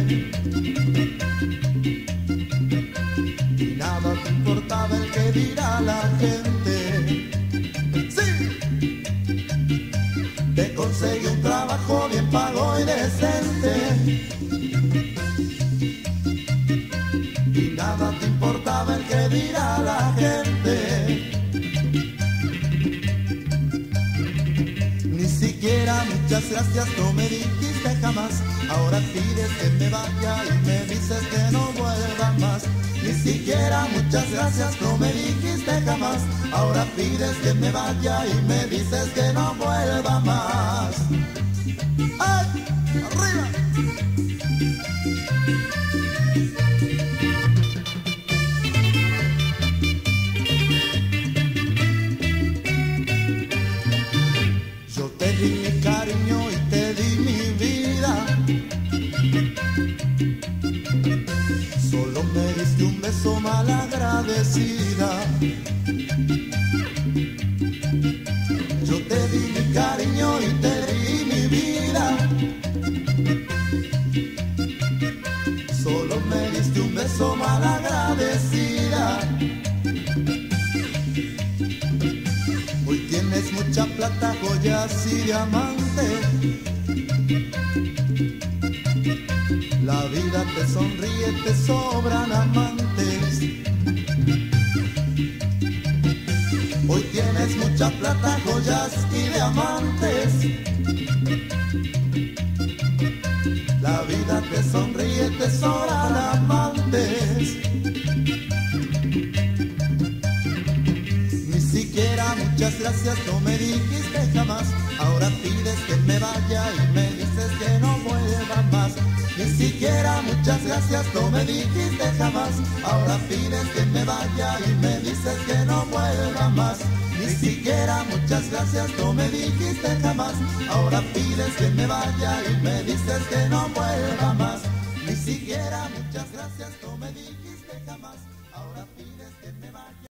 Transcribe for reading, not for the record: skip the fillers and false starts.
Y nada te importaba el que dirá la gente. ¡Sí! Te conseguí un trabajo bien pago y decente. Y nada te importaba el que dirá la gente. Ni siquiera muchas gracias no me dijiste jamás. Ahora pides que me vaya y me dices que no vuelva más. Ni siquiera muchas gracias no me dijiste jamás. Ahora pides que me vaya y me dices que no vuelva más. ¡Ay! ¡Arriba! Yo te di mi cariño y te di mi vida. Solo me diste un beso malagradecida. Yo te di mi cariño y te di mi vida. Solo me diste un beso malagradecida. Hoy tienes mucha plata, joyas y diamantes. La vida te sonríe, te sobran amantes. Hoy tienes mucha plata, joyas y diamantes. La vida te sonríe, te sobran amantes. Ni siquiera muchas gracias no me dijiste jamás. Ahora pides que me vaya y me dices que no vuelva más. Ni siquiera muchas gracias no me dijiste jamás. Ahora pides que me vaya y me dices que no vuelva más. Ni siquiera muchas gracias no me dijiste jamás. Ahora pides que me vaya y me dices que no vuelva más. Ni siquiera muchas gracias no me dijiste jamás. Ahora pides que me vaya.